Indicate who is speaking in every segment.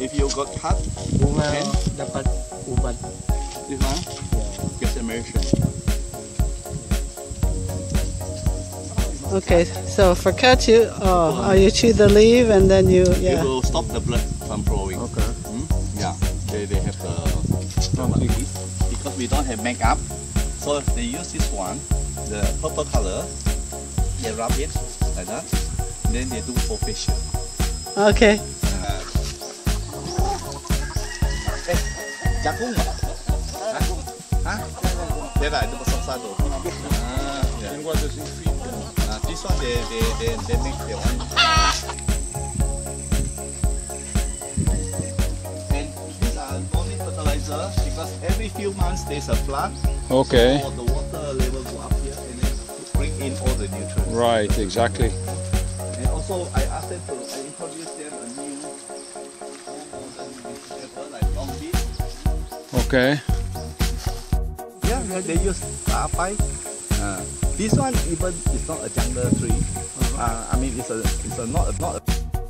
Speaker 1: if you got cut,
Speaker 2: Bunga
Speaker 1: and
Speaker 2: dapat ubat.
Speaker 1: this one gets American.
Speaker 3: Okay, so for cut you chew the leaf and then you
Speaker 1: It will stop the blood from flowing.
Speaker 2: Okay.
Speaker 1: Yeah, they have the like this because we don't have makeup, so they use this one, the purple color. They rub it like that, then they do for facial.
Speaker 3: Okay.
Speaker 1: Jagung, jagung, hah? Dia ada besar satu.
Speaker 2: And what does it feed them?
Speaker 1: This one they make their own. And these are only fertilizer because every few months there's a flood.
Speaker 4: Okay.
Speaker 1: So the water level go up here and then bring in all the nutrients.
Speaker 4: Right, exactly.
Speaker 1: And also I asked them to introduce them a new more modern vegetable like long bean.
Speaker 4: Okay.
Speaker 1: Yeah, they use apai. This one even is not a jungle tree. I mean it's not a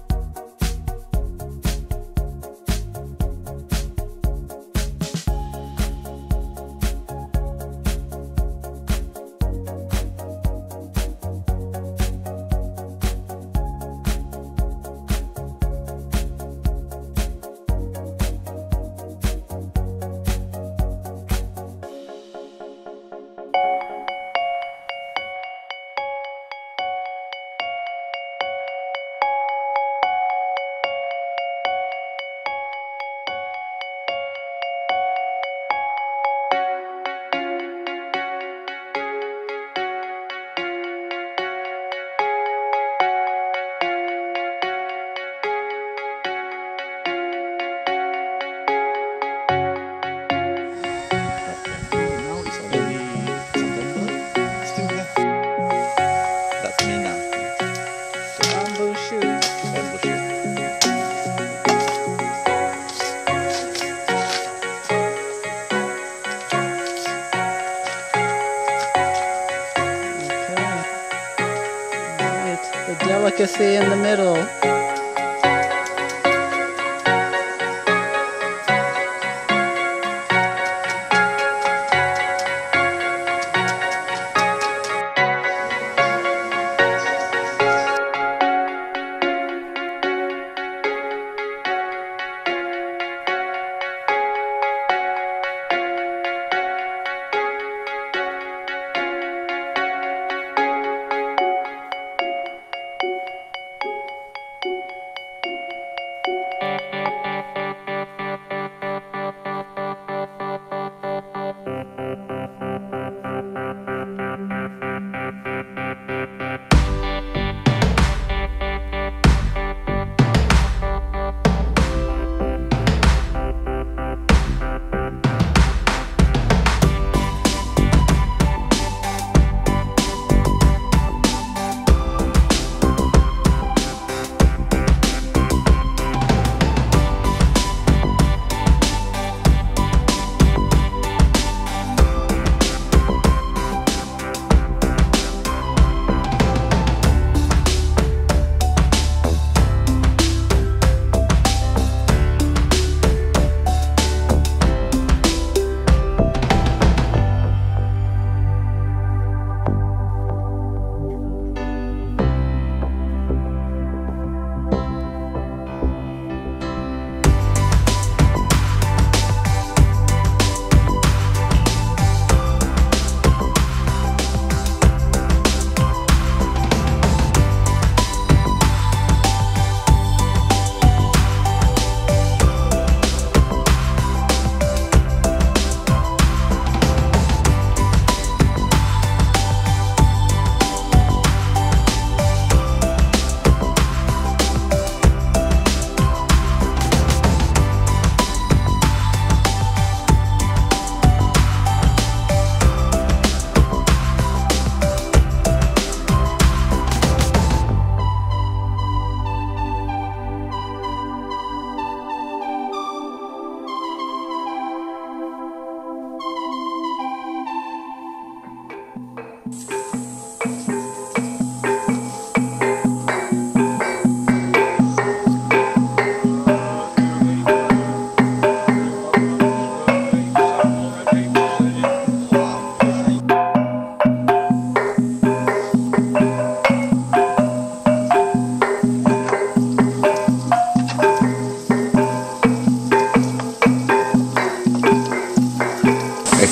Speaker 3: delicacy in the middle.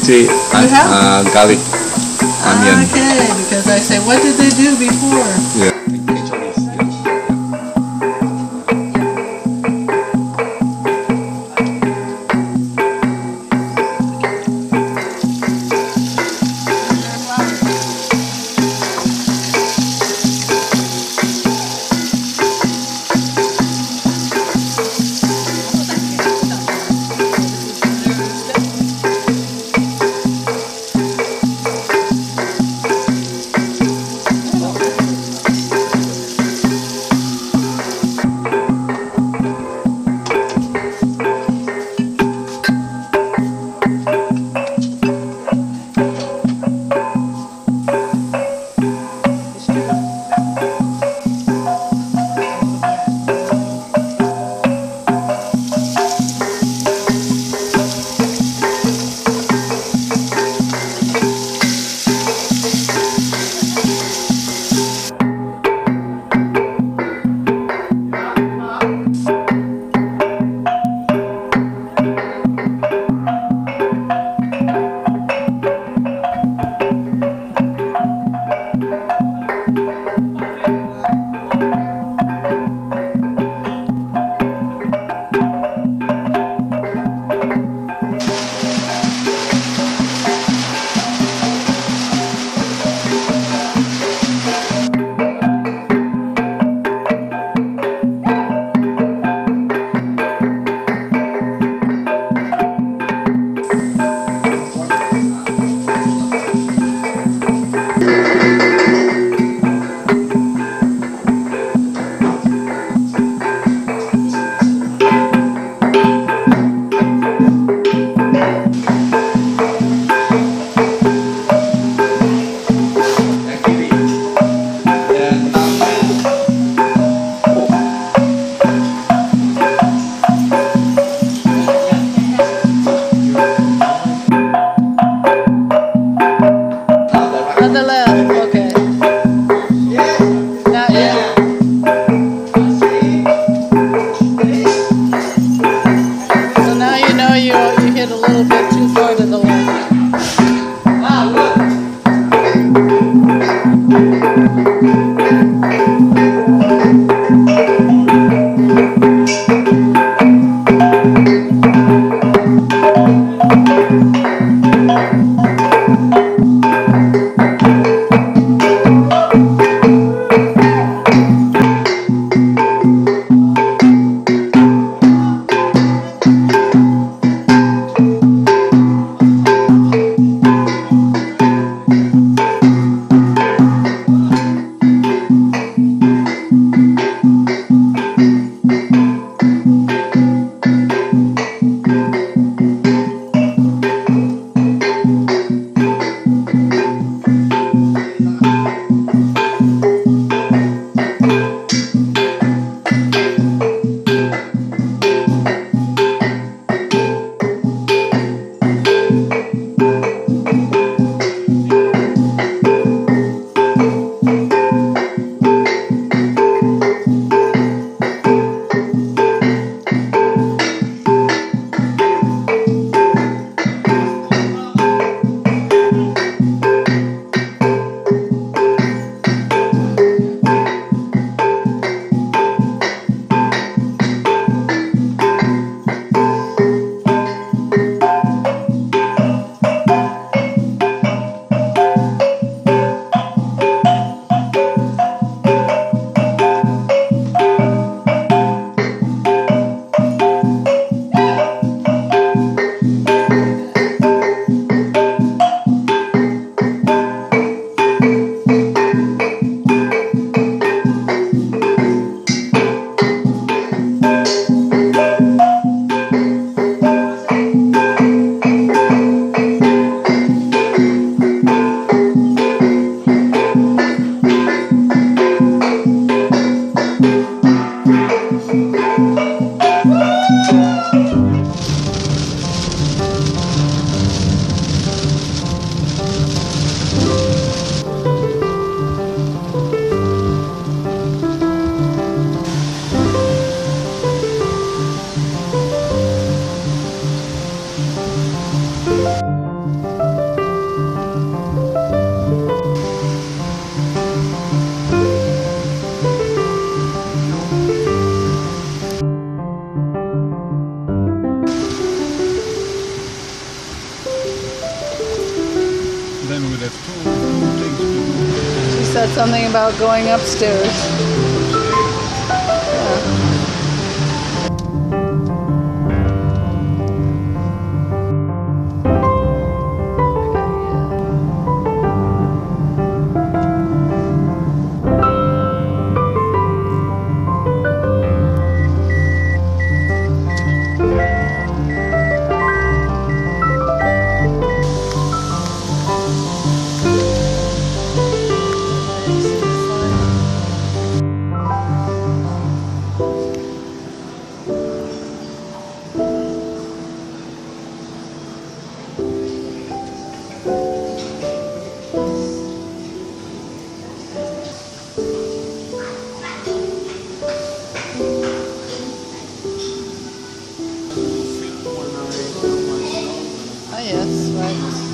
Speaker 1: See,
Speaker 3: have?
Speaker 1: garlic, onion.
Speaker 3: Okay, because I say, what did they do before?
Speaker 1: Yeah.
Speaker 3: said something about going upstairs. Yeah. Ah, yes, right.